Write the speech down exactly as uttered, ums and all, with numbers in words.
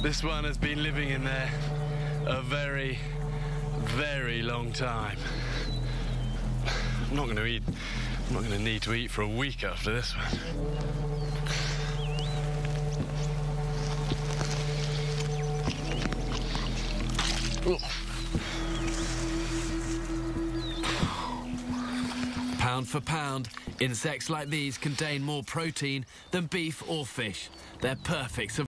This one has been living in there a very, very long time. I'm not going to eat. I'm not going to need to eat for a week after this one. Pound for pound, insects like these contain more protein than beef or fish. They're perfect.